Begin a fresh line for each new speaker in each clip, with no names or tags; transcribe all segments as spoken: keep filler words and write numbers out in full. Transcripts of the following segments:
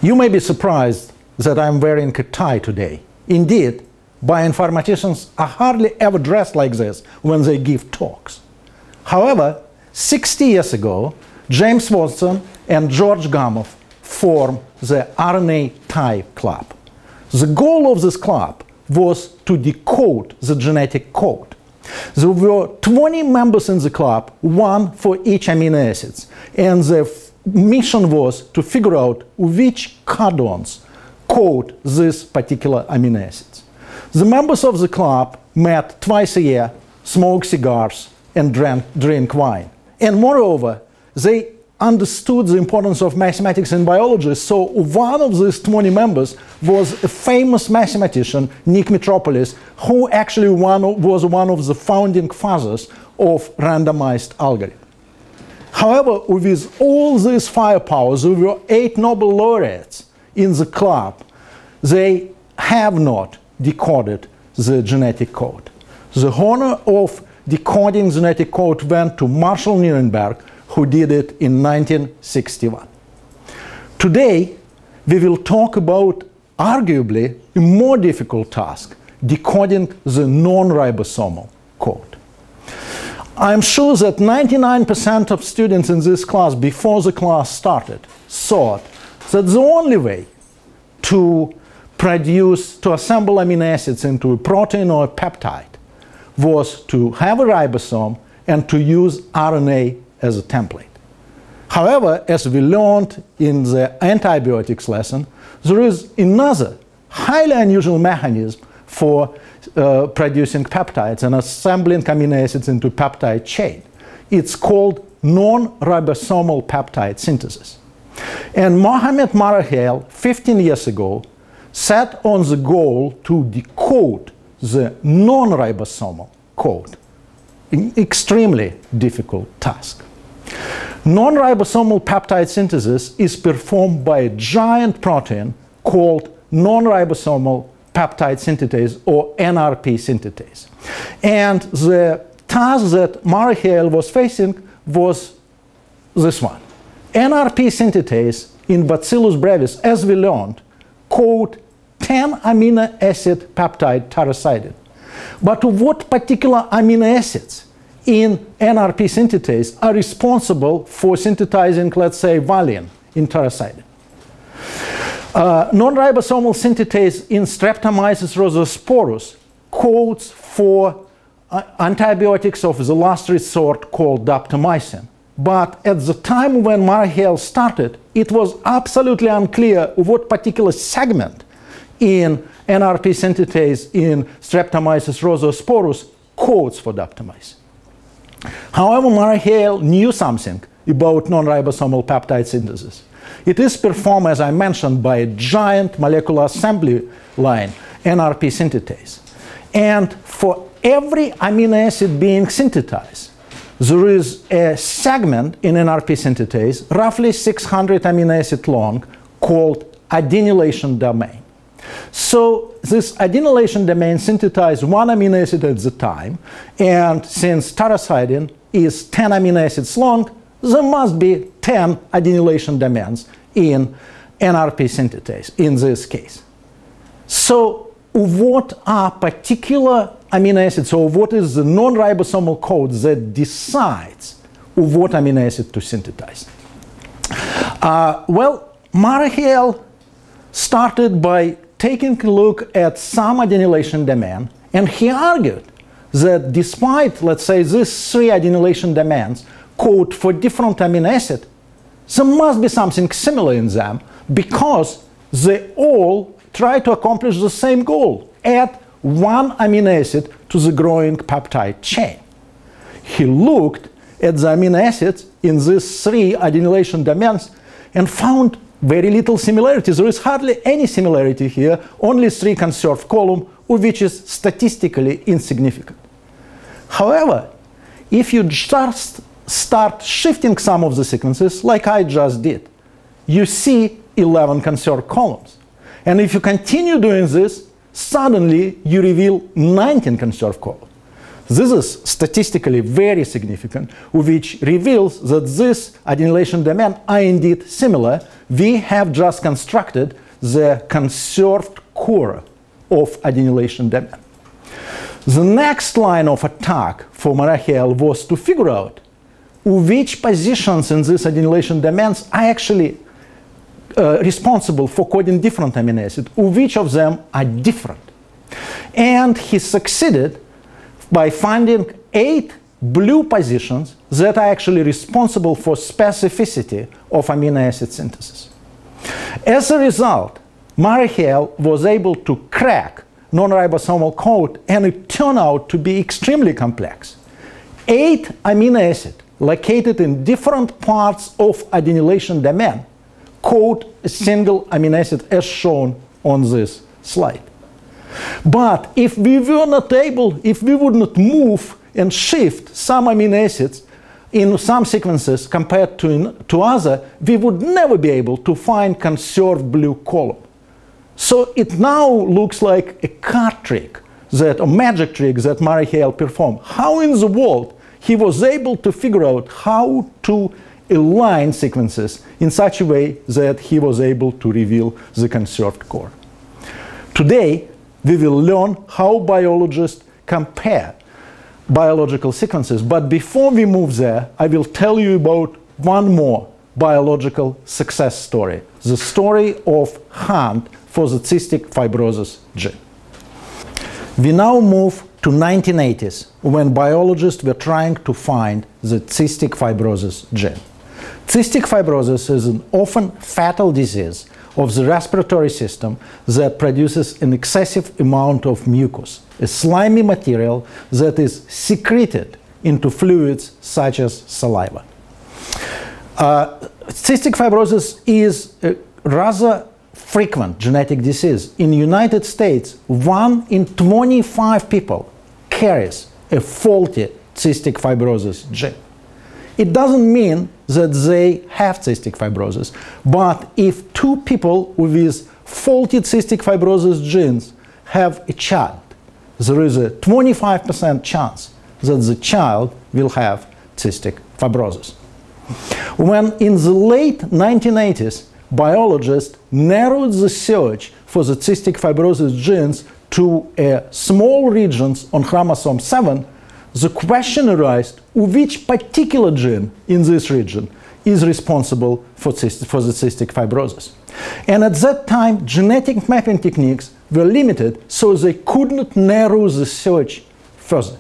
You may be surprised that I'm wearing a tie today. Indeed, bioinformaticians are hardly ever dressed like this when they give talks. However, sixty years ago, James Watson and George Gamow formed the R N A Tie Club. The goal of this club was to decode the genetic code. There were twenty members in the club, one for each amino acids, and the mission was to figure out which codons code this particular amino acids. The members of the club met twice a year, smoked cigars, and drank, drink wine. And moreover, they understood the importance of mathematics in biology, so one of these twenty members was a famous mathematician, Nick Metropolis, who actually one, was one of the founding fathers of randomized algorithm. However, with all this firepower, there were eight Nobel laureates in the club. They have not decoded the genetic code. The honor of decoding genetic code went to Marshall Nirenberg, who did it in nineteen sixty-one. Today, we will talk about arguably a more difficult task, decoding the non-ribosomal code. I'm sure that ninety-nine percent of students in this class, before the class started, thought that the only way to produce, to assemble amino acids into a protein or a peptide was to have a ribosome and to use R N A as a template. However, as we learned in the antibiotics lesson, there is another highly unusual mechanism for uh, producing peptides and assembling amino acids into peptide chain. It's called non-ribosomal peptide synthesis. And Mohamed Marahel, fifteen years ago, set on the goal to decode the non-ribosomal code. An extremely difficult task. Non-ribosomal peptide synthesis is performed by a giant protein called non-ribosomal peptide synthetase, or N R P synthetase. And the task that Marahel was facing was this one. N R P synthetase in Bacillus brevis, as we learned, code ten amino acid peptide tyrosine. But what particular amino acids in N R P synthetase are responsible for synthesizing, let's say, valine in tyrosine? Uh, non-ribosomal synthetase in Streptomyces rhozosporus codes for uh, antibiotics of the last resort called daptomycin. But at the time when Marahel started, it was absolutely unclear what particular segment in N R P synthetase in Streptomyces rhozosporus codes for daptomycin. However, Marahel knew something about non-ribosomal peptide synthesis. It is performed, as I mentioned, by a giant molecular assembly line, N R P synthetase. And for every amino acid being synthesized, there is a segment in N R P synthetase, roughly six hundred amino acid long, called adenylation domain. So this adenylation domain synthesizes one amino acid at a time, and since tyrosine is ten amino acids long, there must be ten adenylation domains in N R P synthetase in this case. So what are particular amino acids, or what is the non-ribosomal code that decides what amino acid to synthesize? Uh, well, Marahel started by taking a look at some adenylation domain, and he argued that despite, let's say, these three adenylation domains code for different amino acid, there must be something similar in them because they all try to accomplish the same goal: add one amino acid to the growing peptide chain. He looked at the amino acids in these three adenylation domains and found very little similarity. There is hardly any similarity here, only three conserved columns, which is statistically insignificant. However, if you just start shifting some of the sequences, like I just did, you see eleven conserved columns. And if you continue doing this, suddenly you reveal nineteen conserved columns. This is statistically very significant, which reveals that this adenylation domain are indeed similar. We have just constructed the conserved core of adenylation domain. The next line of attack for Marachel was to figure out which positions in these adenylation domains are actually uh, responsible for coding different amino acids, which of them are different. And he succeeded by finding eight blue positions that are actually responsible for specificity of amino acid synthesis. As a result, Marachel was able to crack non-ribosomal code, and it turned out to be extremely complex. Eight amino acids located in different parts of adenylation domain code a single amino acid as shown on this slide. But if we were not able, if we would not move and shift some amino acids in some sequences compared to, to other, we would never be able to find conserved blue column. So it now looks like a card trick, that, a magic trick that Marachel performed. How in the world he was able to figure out how to align sequences in such a way that he was able to reveal the conserved core. Today, we will learn how biologists compare biological sequences. But before we move there, I will tell you about one more biological success story, the story of hunt for the cystic fibrosis gene. We now move to nineteen eighties, when biologists were trying to find the cystic fibrosis gene. Cystic fibrosis is an often fatal disease of the respiratory system that produces an excessive amount of mucus, a slimy material that is secreted into fluids such as saliva. Uh, cystic fibrosis is a rather frequent genetic disease. In the United States, one in twenty-five people carries a faulty cystic fibrosis gene. It doesn't mean that they have cystic fibrosis, but if two people with faulty cystic fibrosis genes have a child, there is a twenty-five percent chance that the child will have cystic fibrosis. When in the late nineteen eighties, biologists narrowed the search for the cystic fibrosis genes to uh, small regions on chromosome seven, the question arises which particular gene in this region is responsible for, for the cystic fibrosis. And at that time, genetic mapping techniques were limited, so they could not narrow the search further.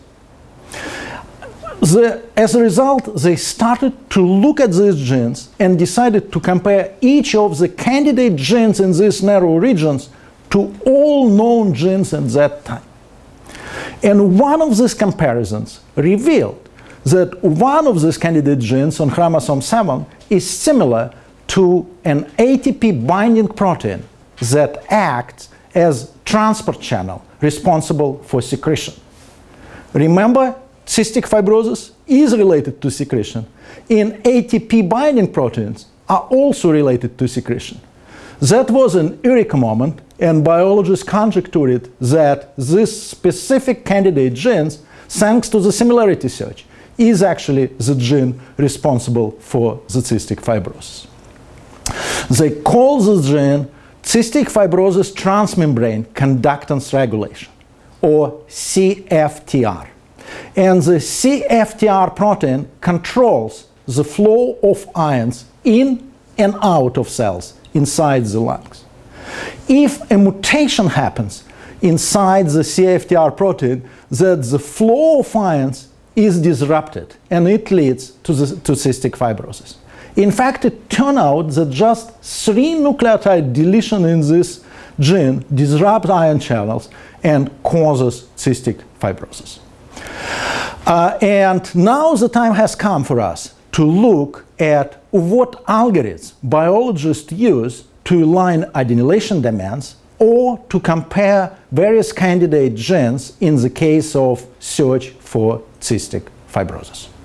The, as a result, they started to look at these genes and decided to compare each of the candidate genes in these narrow regions to all known genes at that time. And one of these comparisons revealed that one of these candidate genes on chromosome seven is similar to an A T P binding protein that acts as transport channel responsible for secretion. Remember, cystic fibrosis is related to secretion, and A T P binding proteins are also related to secretion. That was an eureka moment, and biologists conjectured that this specific candidate genes, thanks to the similarity search, is actually the gene responsible for the cystic fibrosis. They call this gene cystic fibrosis transmembrane conductance regulation, or C F T R. And the C F T R protein controls the flow of ions in and out of cells inside the lungs. If a mutation happens inside the C F T R protein, that the flow of ions is disrupted, and it leads to, the, to cystic fibrosis. In fact, it turned out that just three nucleotide deletion in this gene disrupt ion channels and causes cystic fibrosis. Uh, and now the time has come for us to look at what algorithms biologists use to align adenylation domains or to compare various candidate genes in the case of search for cystic fibrosis.